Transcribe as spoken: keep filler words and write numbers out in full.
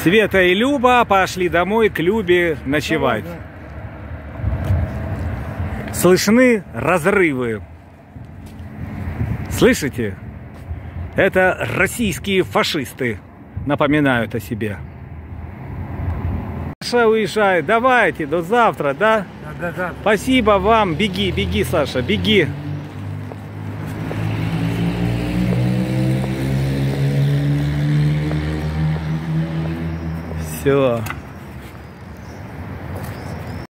Света и Люба пошли домой к Любе ночевать. Слышны разрывы. Слышите? Это российские фашисты напоминают о себе. Саша уезжает. Давайте, до завтра, да? Да, да, да. Спасибо вам. Беги, беги, Саша, беги. Все.